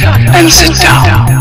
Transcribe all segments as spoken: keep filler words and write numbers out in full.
up and sit down.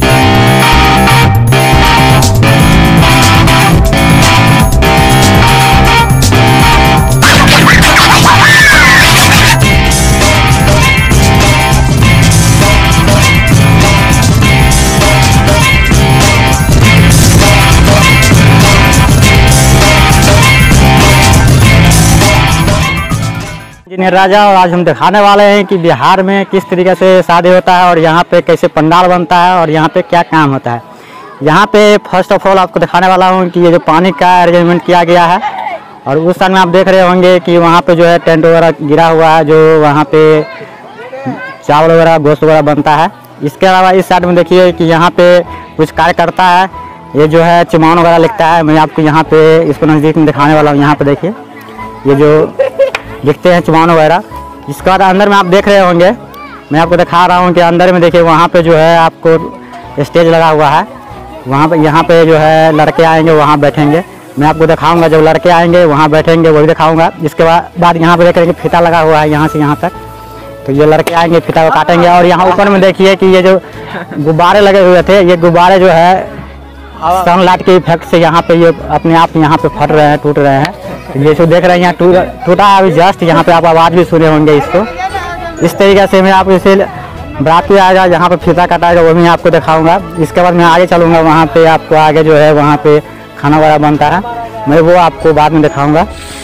Engineer Raja, और आज हम दिखाने वाले हैं कि बिहार में किस तरीके से शादी होता है और यहाँ पे कैसे पंडाल बनता है और यहाँ पे क्या काम होता है। यहाँ पे फर्स्ट ऑफ ऑल आपको दिखाने वाला हूँ कि ये जो पानी का अरेंजमेंट किया गया है, और उस साइड में आप देख रहे होंगे कि वहाँ पे जो है टेंट वगैरह गिरा हुआ है, जो वहाँ पे चावल वगैरह गोश्त वगैरह बनता है। इसके अलावा इस साइड में देखिए कि यहाँ पे कुछ कार्यकर्ता है, ये जो है चिमावन वगैरह लिखता है। मैं आपको यहाँ पे इसको नज़दीक में दिखाने वाला हूँ। यहाँ पे देखिए ये जो दिखते हैं चुमान वगैरह। इसके बाद अंदर में आप देख रहे होंगे, मैं आपको दिखा रहा हूँ कि अंदर में देखिए वहाँ पे जो है आपको स्टेज लगा हुआ है। वहाँ पे यहाँ पे जो है लड़के आएंगे वहाँ बैठेंगे। मैं आपको दिखाऊंगा, जब लड़के आएंगे वहाँ बैठेंगे वही दिखाऊंगा। इसके बाद बाद यहाँ पे देख रहे हैं फीता लगा हुआ है यहाँ से यहाँ तक, तो ये लड़के आएंगे फीता को काटेंगे। और यहाँ ऊपर में देखिए कि ये जो गुब्बारे लगे हुए थे, ये गुब्बारे जो है सनलाइट के इफेक्ट से यहाँ पे ये अपने आप यहाँ पे फट रहे हैं, टूट रहे हैं। ये जो देख रहे हैं यहाँ टूटा है अभी जस्ट, यहाँ पे आप आवाज़ भी सुने होंगे इसको। इस तरीके से मैं आपको इसे बराती आएगा जहाँ पे फीता कटाएगा वो भी आपको दिखाऊंगा। इसके बाद मैं आगे चलूँगा, वहाँ पे आपको आगे जो है वहाँ पे खाना वगैरह बनता है, मैं वो आपको बाद में दिखाऊँगा।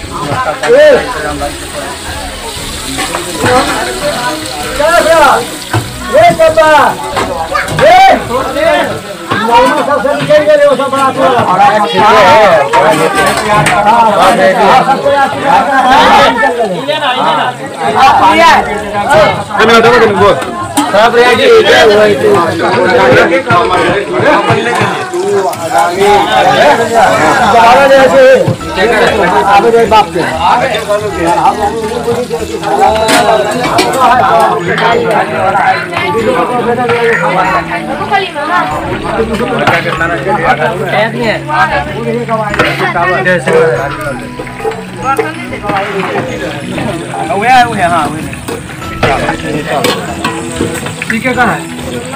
ठीक है, कहाँ है?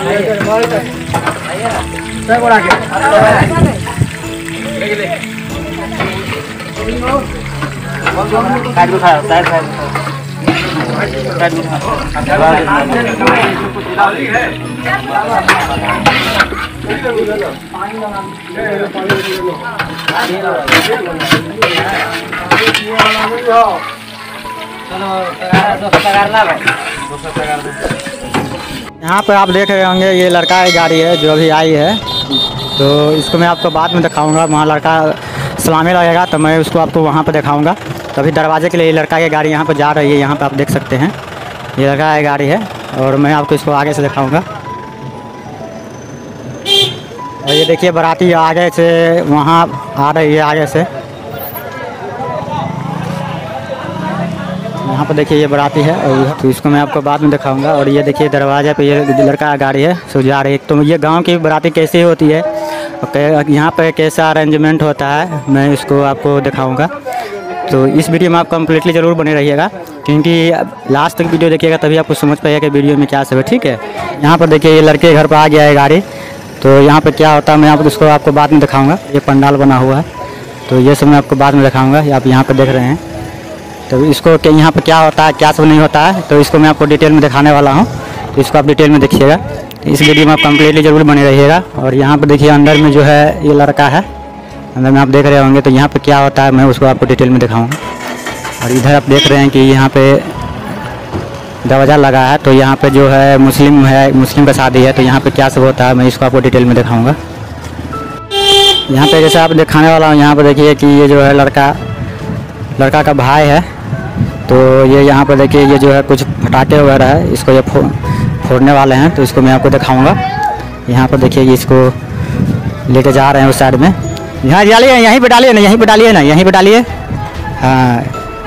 यहाँ पर आप देख रहे होंगे ये लड़का की गाड़ी है जो अभी आई है, तो इसको मैं आपको बाद में दिखाऊंगा। वहाँ लड़का सलामी लगेगा तो मैं उसको आपको वहाँ पर दिखाऊंगा। तो अभी दरवाजे के लिए लड़का की गाड़ी यहाँ पर जा रही है, यहाँ पर आप देख सकते हैं ये लड़का की गाड़ी है, और मैं आपको इसको आगे से दिखाऊंगा। और ये देखिए बाराती आगे से वहाँ आ रही है, आगे से यहाँ पर देखिए ये बाराती है, और तो इसको मैं आपको बाद में दिखाऊंगा। और ये देखिए दरवाजे पे ये लड़का गाड़ी है सो जा रही है। तो ये गांव की बाराती कैसी होती है, यहाँ पे कैसा अरेंजमेंट होता है, मैं इसको आपको दिखाऊंगा। तो इस वीडियो में आप कम्प्लीटली ज़रूर बने रहिएगा, क्योंकि लास्ट तक वीडियो देखिएगा तभी आपको समझ पाइएगा कि वीडियो में क्या सब है। ठीक है, यहाँ पर देखिए ये लड़के घर पर आ गया है गाड़ी, तो यहाँ पर क्या होता है मैं आपको इसको आपको बाद में दिखाऊँगा। ये पंडाल बना हुआ है, तो ये सब मैं आपको बाद में दिखाऊँगा। आप यहाँ पर देख रहे हैं, तो इसको क्या यहाँ पर क्या होता है क्या सब नहीं होता है, तो इसको मैं आपको डिटेल में दिखाने वाला हूँ। तो इसको आप डिटेल में देखिएगा, इस वीडियो में आप कम्प्लीटली ज़रूर बने रहिएगा। और यहाँ पर देखिए अंदर में जो है ये लड़का है, अंदर में आप देख रहे होंगे, तो यहाँ पे क्या होता है मैं उसको आपको डिटेल में दिखाऊंगा। और इधर आप देख रहे हैं कि यहाँ पे दरवाज़ा लगा है, तो यहाँ पे जो है मुस्लिम है, मुस्लिम का शादी है, तो यहाँ पे क्या सब होता है मैं इसको आपको डिटेल में दिखाऊंगा। यहाँ पे जैसे आप दिखाने वाला हूँ, यहाँ पे देखिए कि ये जो है लड़का लड़का का भाई है, तो ये यहाँ पर देखिए ये जो है कुछ फटाखे वगैरह है, इसको ये फो, फोड़ने वाले हैं, तो इसको मैं आपको दिखाऊंगा। यहाँ पर देखिए ये इसको लेके जा रहे हैं उस साइड में। यहाँ डालिए, यहीं पे डालिए ना, यहीं पे डालिए ना, यहीं पे डालिए। हाँ,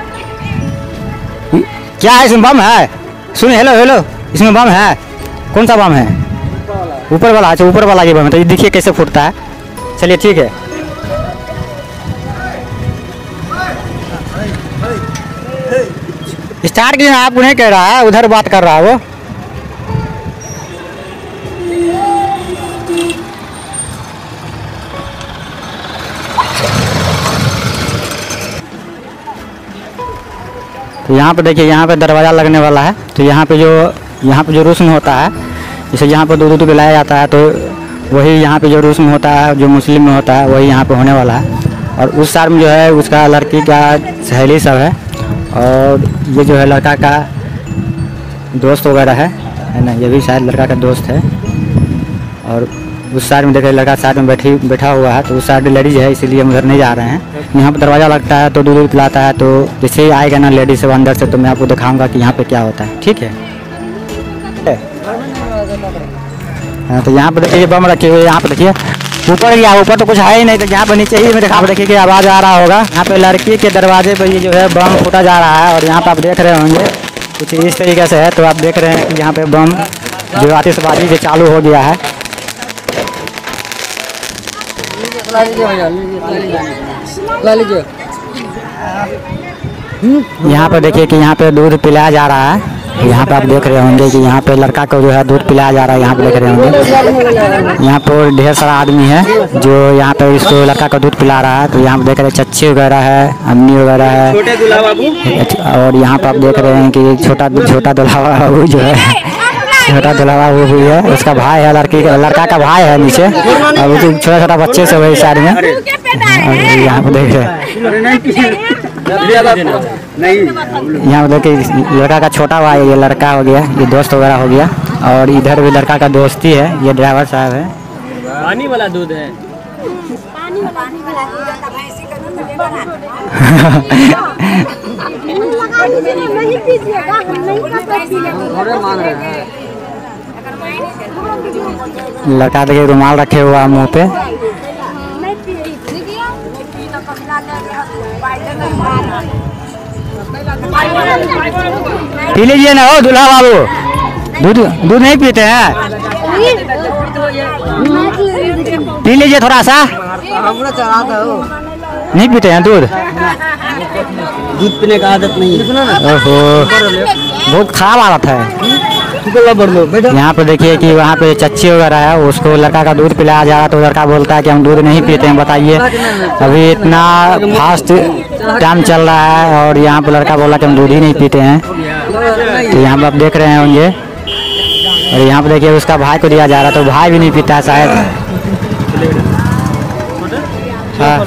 क्या है इसमें बम है? सुनिए, हेलो हेलो, इसमें बम है। कौन सा बम है? ऊपर वाला। अच्छा, ऊपर वाला ये बम है, तो ये देखिए कैसे फूटता है। चलिए ठीक है। स्टार्ट कीजिए, आपको नहीं कह रहा है, उधर बात कर रहा है वो। तो यहाँ पे देखिए, यहाँ पे दरवाज़ा लगने वाला है। तो यहाँ पे जो यहाँ पे जो रस्म होता है, जैसे यहाँ पे दूध दूध पिलाया जाता है, तो वही यहाँ पे जो रस्म होता है जो मुस्लिम में होता है वही यहाँ पे होने वाला है। और उस साल में जो है उसका लड़की का सहेली सब है, और ये जो है लड़का का दोस्त वगैरह है है ना, ये भी शायद लड़का का दोस्त है। और उस साइड में देखिए लड़का साइड में बैठी बैठा हुआ है, तो उस साइड लेडीज है, इसीलिए हम उधर नहीं जा रहे हैं। यहाँ पर दरवाज़ा लगता है तो दूध दूध पिलाता है, तो जैसे ही आएगा ना लेडीज सब अंदर से, तो मैं आपको दिखाऊंगा कि यहाँ पे क्या होता है। ठीक है। हाँ, तो यहाँ पे देखिए बम रखे हुए, यहाँ पे देखिए ऊपर गया, ऊपर तो कुछ है ही नहीं, तो यहाँ पे नीचे ही में देखा, आप देखिए कि आवाज़ आ रहा होगा। यहाँ पे लड़की के दरवाजे पर ये जो है बम फूटा जा रहा है, और यहाँ पे आप देख रहे होंगे कुछ इस तरीके से है। तो आप देख रहे हैं कि यहाँ पे बम जो आतिशबाजी जो चालू हो गया है। यहाँ पे देखिए कि यहाँ पे दूध पिलाया जा रहा है। यहाँ पे आप देख रहे होंगे कि यहाँ पे लड़का को जो है दूध पिलाया जा रहा है। यहाँ पे देख रहे होंगे यहाँ पर ढेर सारा आदमी है जो यहाँ पे इसको लड़का को दूध पिला रहा है। तो यहाँ पे देख रहे हैं चच्ची वगैरह है, अम्मी वगैरह है, और यहाँ पे आप देख रहे हैं कि छोटा छोटा दुल्हा बाबू जो है, छोटा दुल्हा बाबू भी है, उसका भाई है, लड़की का लड़का का भाई है नीचे, और छोटा छोटा बच्चे सब है इस साइड में। और यहाँ पे देख रहे हैं यहाँ पे देखिए लड़का का छोटा भाई, ये लड़का हो गया, ये दोस्त वगैरह हो गया, और इधर भी लड़का का दोस्ती है, ये ड्राइवर साहब है। पानी वाला दूध है। लड़का देखिए रुमाल रखे हुआ मुंह पे। पी लीजिए ना, हो दूल्हा बाबू, दूध दूध नहीं पीते हैं, पी लीजिए थोड़ा सा। नहीं पीते हैं दूध, दूध पीने का आदत नहीं है। ओहो, बहुत खराब आदत है। यहाँ पे देखिए कि वहाँ पे चच्ची वगैरह है, उसको लड़का का दूध पिलाया जा रहा है, तो लड़का बोलता है कि हम दूध नहीं पीते हैं। बताइए, अभी इतना फास्ट टाइम चल रहा है, और यहाँ पे लड़का बोला कि हम दूध ही नहीं पीते हैं। तो यहाँ पे आप देख रहे होंगे, और यहाँ पे देखिए उसका भाई को दिया जा रहा है, तो भाई भी नहीं पीता है शायद। हाँ,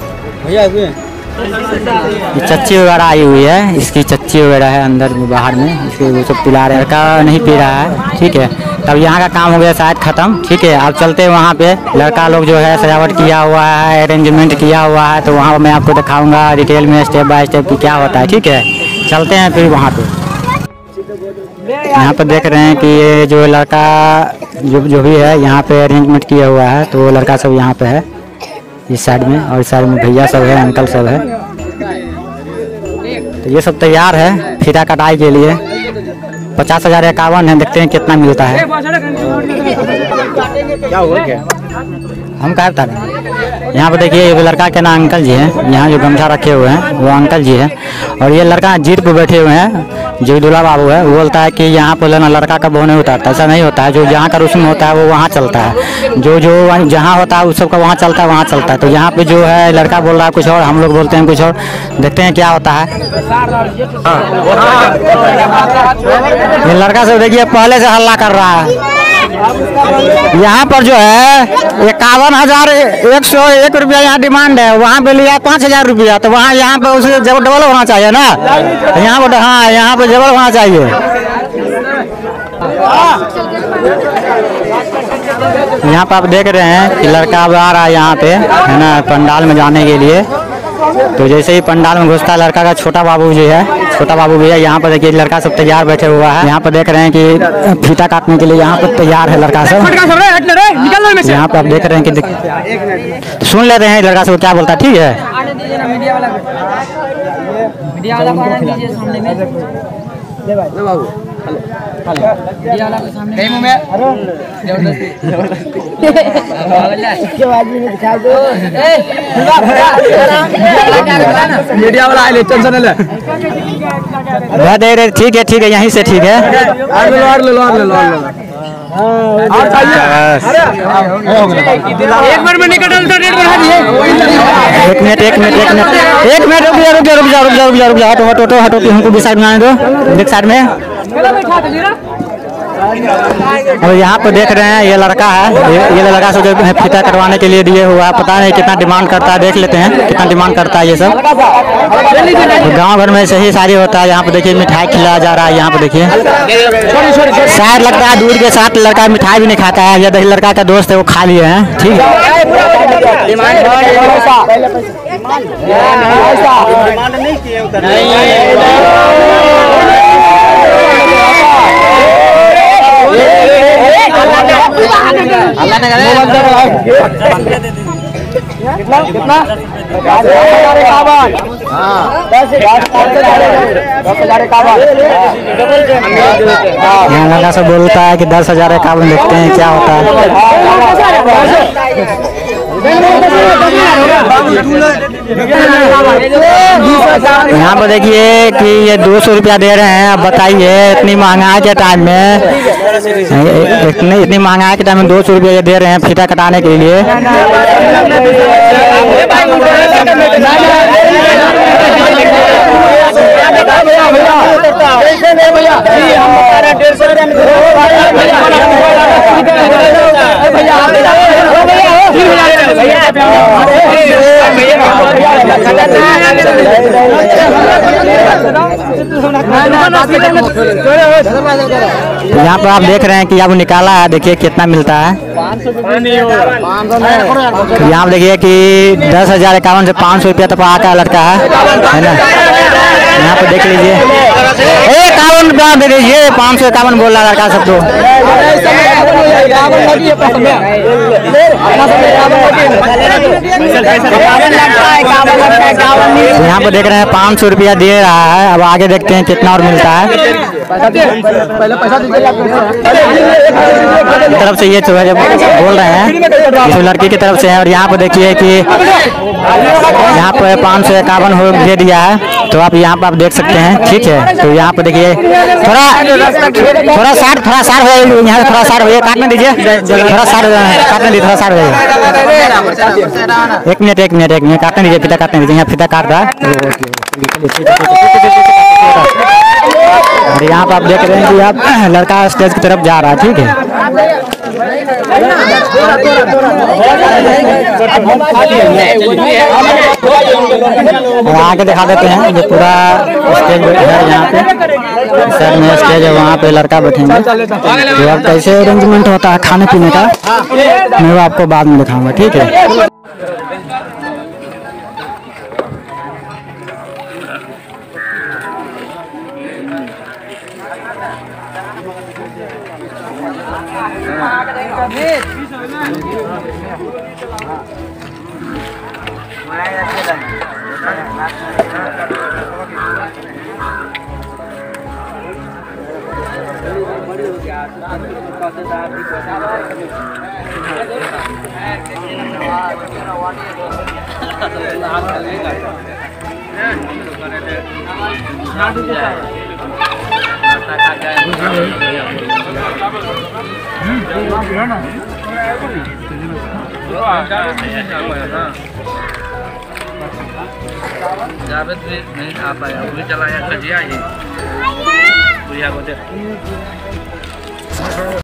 चच्ची वगैरह आई हुई है, इसकी चच्ची वगैरह है अंदर बाहर में, इसको वो सब पिला रहे हैं। लड़का नहीं पी रहा है। ठीक है, तब यहाँ का काम हो गया शायद ख़त्म। ठीक है, अब चलते हैं वहाँ पे। लड़का लोग जो है सजावट किया हुआ है, अरेंजमेंट किया हुआ है, तो वहाँ मैं आपको दिखाऊंगा डिटेल में स्टेप बाय स्टेप कि क्या होता है। ठीक है, चलते हैं फिर वहाँ पे। यहाँ पर देख रहे हैं कि ये जो लड़का जो जो भी है यहाँ पे अरेंजमेंट किया हुआ है, तो लड़का सब यहाँ पे है इस साइड में, और इस साइड में भैया सब है, अंकल सब है। तो ये सब तैयार है फीता कटाई के लिए। पचास हजार इक्यावन है, देखते हैं कितना मिलता है। क्या हुआ क्या? हम क्या बता रहे हैं, यहाँ पे देखिए ये लड़का के ना अंकल जी हैं, यहाँ जो गमछा रखे हुए हैं वो अंकल जी हैं, और ये लड़का जीत पे बैठे हुए हैं जो दूल्हा बाबू है। वो बोलता है कि यहाँ पर ना लड़का का बहु नहीं उतारता, ऐसा नहीं होता है। जो जहाँ का रस्म होता है वो वहाँ चलता है, जो जो जहाँ होता है उस सब का वहाँ चलता है, वहाँ चलता है। तो यहाँ पे जो है लड़का बोल रहा है कुछ और, हम लोग बोलते हैं कुछ और, देखते हैं क्या होता है। ये लड़का सब देखिए पहले से हल्ला कर रहा है। यहाँ पर जो है इक्यावन हजार एक सौ एक रुपया यहाँ डिमांड है, वहाँ पे लिया पाँच हजार रुपया, तो वहाँ यहाँ पे उसे जब डबल होना चाहिए ना, यहाँ पर हाँ यहाँ पे डबल होना चाहिए। यहाँ पे आप देख रहे हैं कि लड़का अब आ रहा है यहाँ पे, है ना, पंडाल में जाने के लिए। तो जैसे ही पंडाल में घुसता है लड़का का छोटा बाबू जी है, छोटा बाबू भी है। यहाँ पर देखिए लड़का सब तैयार बैठे हुआ है। यहाँ पर देख रहे हैं कि फीता काटने के लिए यहाँ पर तैयार है लड़का सब। यहाँ पे आप देख रहे हैं कि सुन लेते हैं लड़का सब क्या बोलता है। ठीक है, मीडिया वाला आए टेंशन ले। ठीक है ठीक है, यहीं से ठीक है। एक मिनट में निकल रेट बढ़ा दिए। एक मिनट एक मिनट एक मिनट एक मिनट रुक जा रुक जा रुक जा रुक जा रुक जा रुक जा हटो हटो हटो हटो हमको भी साइड में आने दो। एक साइड में अब यहाँ पे देख रहे हैं ये लड़का है, ये, ये लड़का सब जो फीता कटवाने के लिए दिए हुआ है, पता नहीं कितना डिमांड करता है, देख लेते हैं कितना डिमांड करता है ये सब। तो गांव भर में सही सारी होता है। यहाँ पे देखिए मिठाई खिलाया जा रहा है, यहाँ पे देखिए शायद लगता है दूध के साथ लड़का मिठाई भी नहीं खाता है। ये देखिए लड़का का दोस्त है वो खा लिए हैं, ठीक कितना यहाँ लड़का सब बोलता है कि दस हजार इक्यावन देखते हैं क्या होता है। यहाँ पर देखिए कि ये दो सौ रुपया दे रहे हैं। अब बताइए इतनी महंगाई के टाइम में, इतनी इतनी महंगाई के टाइम में दो सौ रुपया ये दे रहे हैं फीता कटाने के लिए। यहाँ पर आप देख रहे हैं कि अब निकाला है, देखिए कितना मिलता है। यहाँ पर देखिए कि दस हजार इक्यावन से पाँच सौ रुपया तक आता लड़का है, है ना। यहाँ पर देख लीजिए इक्यावन रुपया दे दीजिए, पाँच सौ इक्यावन बोल रहा लड़का सब। तो यहाँ पर देख रहे हैं पाँच सौ रुपया दे रहा है। अब आगे देखते हैं कितना और मिलता है। तरफ से ये जब बोल रहे हैं इस लड़की की तरफ से है। और यहाँ पर देखिए कि यहाँ पर पाँच सौ इक्यावन हो दे दिया है, तो आप यहाँ पर आप देख सकते हैं, ठीक है। तो यहाँ पर देखिए थोड़ा थोड़ा साठ थोड़ा साठ हो, यहाँ थोड़ा साठ हो, काटने दीजिए, थोड़ा साठ काटने दीजिए, थोड़ा साठ हो। एक मिनट एक मिनट एक मिनट काटने दीजिए, फीता काटने दीजिए, यहाँ फीता काट रहा है। और यहाँ पर आप देख रहे हैं कि आप लड़का स्टेज की तरफ जा रहा है, ठीक है। और आगे दिखा देते हैं ये पूरा स्टेज है, यहाँ पे साइड में स्टेज है, वहाँ पे लड़का बैठेंगे। तो अब कैसे अरेंजमेंट होता है खाने पीने का मैं वो आपको बाद में दिखाऊंगा, ठीक है। जावेद भी नहीं आ पाया, वो भी चला गया।